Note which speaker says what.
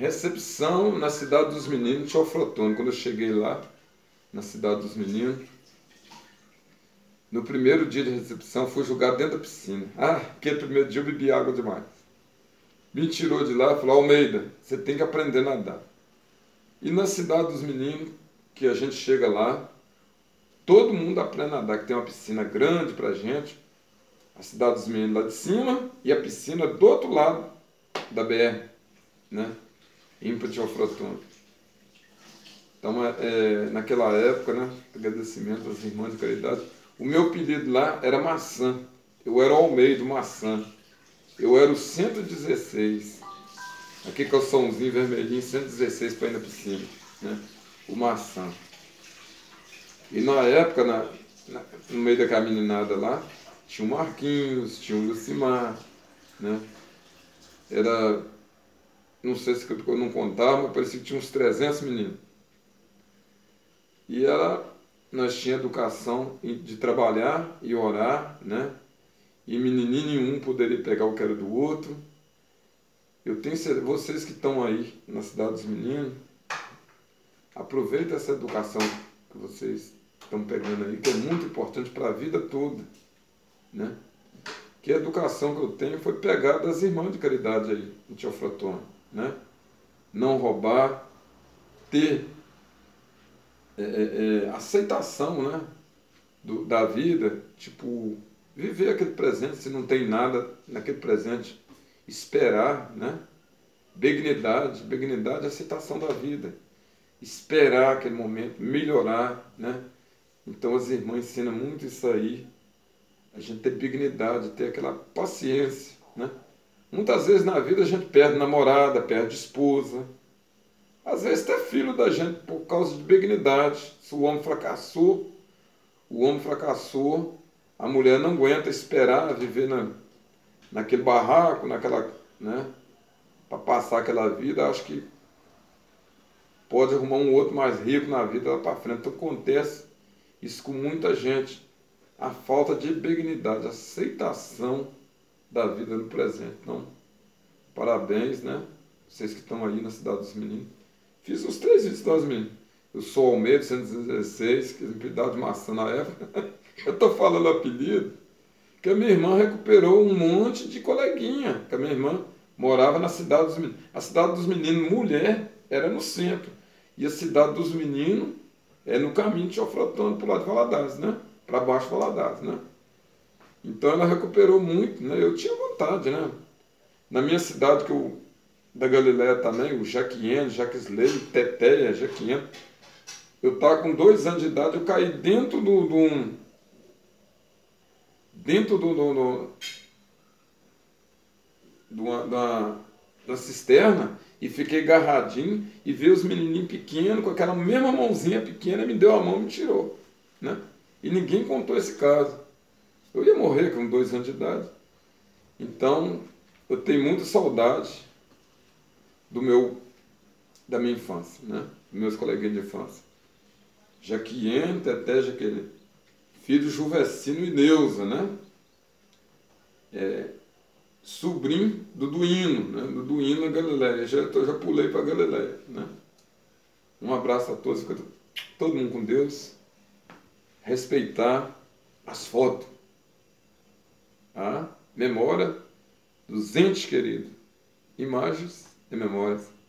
Speaker 1: Recepção na Cidade dos Meninos, Teoflotone. Quando eu cheguei lá, na Cidade dos Meninos, no primeiro dia de recepção, fui jogado dentro da piscina. Aquele primeiro dia eu bebi água demais. Me tirou de lá e falou: Almeida, você tem que aprender a nadar. E na Cidade dos Meninos, que a gente chega lá, todo mundo aprende a nadar, que tem uma piscina grande pra gente, a Cidade dos Meninos lá de cima e a piscina do outro lado da BR, né? Indo para Teoflotone. Então, naquela época, né, agradecimento às irmãs de caridade, o meu apelido lá era Maçã. Eu era o Almeida, Maçã. Eu era o 116. Aqui calçãozinho vermelhinho, 116 para ir na piscina, né? O Maçã. E na época, no meio daquela meninada lá, tinha o Marquinhos, tinha o Lucimar, né? Era, não sei se eu não contava, mas parecia que tinha uns 300 meninos. E nós tínhamos educação de trabalhar e orar, né? E menininho nenhum poderia pegar o que era do outro. Eu tenho certeza, vocês que estão aí na Cidade dos Meninos, aproveitem essa educação que vocês estão pegando aí, que é muito importante para a vida toda, né? Que a educação que eu tenho foi pegada das irmãs de caridade aí, em Teoflotone, né? Não roubar, ter aceitação, né? Da vida, tipo, viver aquele presente, se não tem nada naquele presente, esperar, né? Benignidade é aceitação da vida, esperar aquele momento, melhorar, né? Então as irmãs ensinam muito isso aí, a gente ter dignidade, ter aquela paciência, né? Muitas vezes na vida a gente perde namorada, perde esposa, às vezes até filho da gente por causa de benignidade. Se o homem fracassou, a mulher não aguenta esperar viver naquele barraco, naquela, né? Para passar aquela vida, acho que pode arrumar um outro mais rico na vida lá para frente. Então acontece isso com muita gente, a falta de benignidade, aceitação da vida no presente. Então, parabéns, né? Vocês que estão aí na Cidade dos Meninos. Fiz os 3 vídeos das meninas. Eu sou Almeida, 116, que me apelidaram de Maçã na época. Eu estou falando apelido, que a minha irmã recuperou um monte de coleguinha, que a minha irmã morava na Cidade dos Meninos. A Cidade dos Meninos, mulher, era no centro. E a Cidade dos Meninos é no caminho de Teoflotone, para o lado de Valadares, né? Para baixo de Valadares, né? Então ela recuperou muito, né? Eu tinha vontade, né? Na minha cidade, da Galileia também, o Jaquiene, Jaquisley, Teteia, Jaquiene. Eu estava com 2 anos de idade, eu caí dentro da cisterna e fiquei agarradinho e vi os menininhos pequenos com aquela mesma mãozinha pequena, me deu a mão e me tirou, né? E ninguém contou esse caso. Eu ia morrer com 2 anos de idade. Então, eu tenho muita saudade da minha infância, né? Dos meus coleguinhas de infância. Jaquiene, Teté, Jaqueline. Filho de Juvecino e Neuza, né? Sobrinho do Duíno, né? Do Duíno na Galileia. Já pulei para a Galileia, né? Um abraço a todos, fica todo mundo com Deus. Respeitar as fotos. A memória dos entes queridos. Imagens e memórias.